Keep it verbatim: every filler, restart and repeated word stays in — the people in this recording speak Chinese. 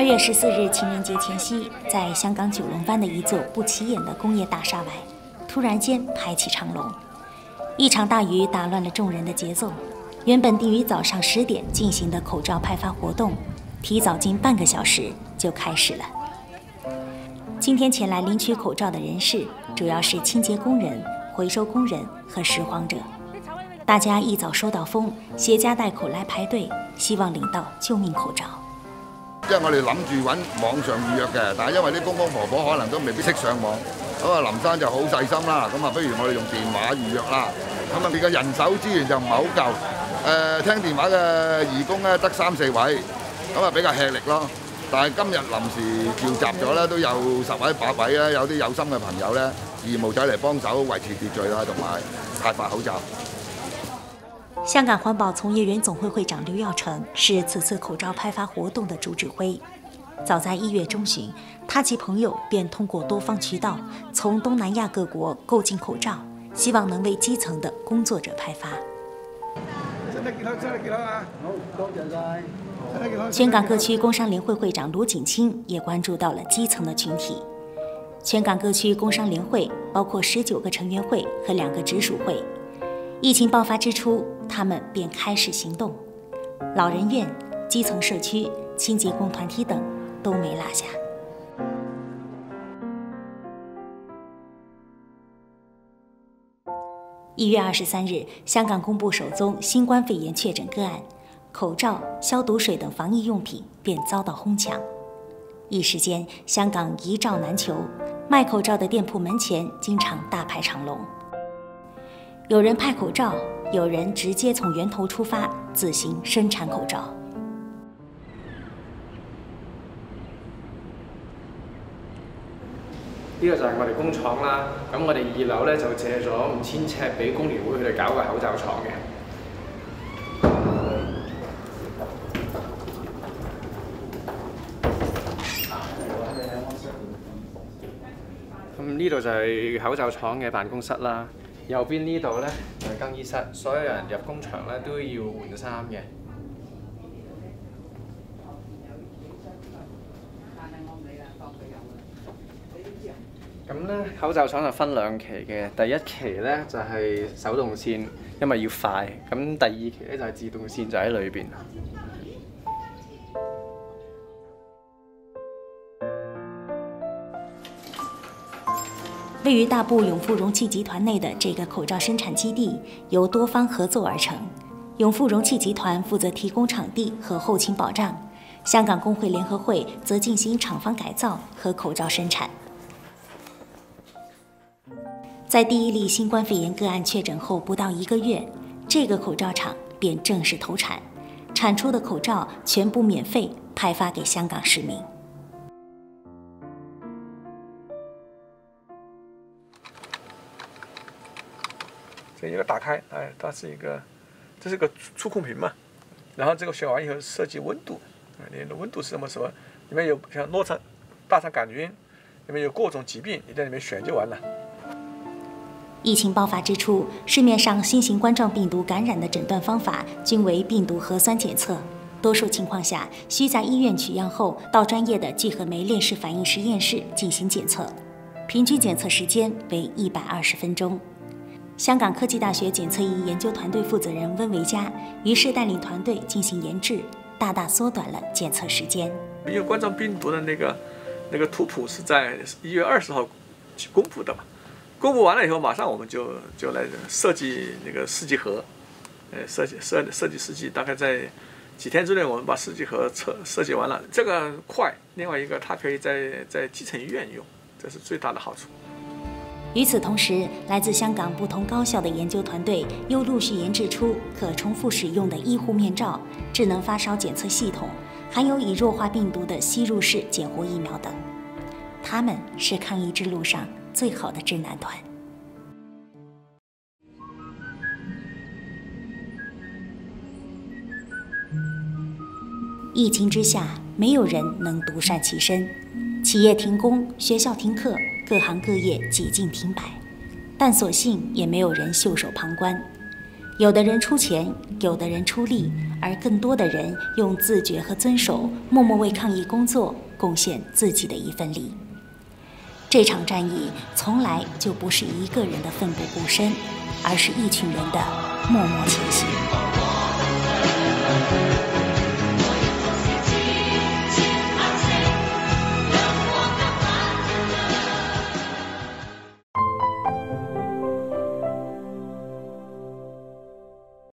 二月十四日情人节前夕，在香港九龙湾的一座不起眼的工业大厦外，突然间排起长龙。一场大雨打乱了众人的节奏，原本定于早上十点进行的口罩派发活动，提早近半个小时就开始了。今天前来领取口罩的人士，主要是清洁工人、回收工人和拾荒者。大家一早收到風，攜家帶口來排隊，希望領到救命口罩。 因為我哋諗住揾網上預約嘅，但係因為啲公公婆婆可能都未必識上網，咁啊林生就好細心啦，咁啊不如我哋用電話預約啦。咁啊，佢嘅人手資源就唔係好夠，誒、呃、聽電話嘅義工咧得三四位，咁啊比較吃力咯。但係今日臨時召集咗咧，都有十位八位咧，有啲有心嘅朋友咧，義務仔嚟幫手維持秩序啦，同埋派發口罩。 香港環保從業員總會會長劉耀成是此次口罩派發活動的主指揮。早在一月中旬，他及朋友便通過多方渠道，從東南亞各國購進口罩，希望能為基層的工作者派發。 身體健康，身體健康啊！好，多謝晒。身體健康。 全港各區工商聯會會長盧景清也關注到了基層的群體。全港各區工商聯會包括十九個成員會和兩個直屬會。疫情爆發之初，他們便開始行動，老人院、基層社區、清潔工團體等都沒落下。一月二十三日，香港公布首宗新冠肺炎確診個案，口罩、消毒水等防疫用品便遭到哄搶。一時間，香港一罩難求，賣口罩的店鋪門前經常大排長龍。有人派口罩，有人直接從源頭出發，自行生產口罩。 呢個就係我哋工廠啦，咁我哋二樓咧就借咗五千尺俾工聯會佢哋搞個口罩廠嘅。咁呢度就係口罩廠嘅辦公室啦。右邊呢度咧就係更衣室，所有人入工場咧都要換衫嘅。咁咧口罩廠就分兩期嘅，第一期咧就係手動線，因為要快；咁第二期咧就係自動線，就喺裏邊。 位於大埔永富容器集團內的這個口罩生產基地，由多方合作而成。永富容器集團負責提供場地和後勤保障，香港工會聯合會則進行廠房改造和口罩生產。在第一例新冠肺炎個案確診後不到一個月，這個口罩廠便正式投產，產出的口罩全部免費派發給香港市民。 这一个打开，哎，它是一个，这是个触控屏嘛，然后这个选完以后设计温度，你的温度是什么什么，里面有像诺肠、大肠杆菌，里面有各种疾病，你在里面选就完了。 疫情爆發之初，市面上新型冠狀病毒感染的診斷方法均為病毒核酸檢測，多數情況下需在醫院取樣後到專業的聚合酶鏈式反應實驗室進行檢測，平均檢測時間為一百二十分鐘。香港科技大學檢測儀研究團隊負責人溫維嘉於是帶領團隊進行研製，大大縮短了檢測時間。 因為冠狀病毒的那個那個圖譜是在一月二十號公布的嘛。公布完了以後，馬上我們就就來設計那個試劑盒，呃，設計設設計試劑，大概在幾天之內，我們把試劑盒設設計完了。這個快，另外一個它可以在在基層醫院用，這是最大的好處。 與此同時，來自香港不同高校的研究團隊又陸續研製出可重複使用的醫護面罩、智能發燒檢測系統，還有以弱化病毒的吸入式減活疫苗等。他們是抗疫之路上最好的智囊團。疫情之下，沒有人能獨善其身，企業停工，學校停課，各行各業幾近停擺，但所幸也沒有人袖手旁觀。 有的人出钱，有的人出力，而更多的人用自觉和遵守，默默为抗疫工作贡献自己的一份力。这场战役从来就不是一个人的奋不顾身，而是一群人的默默前行。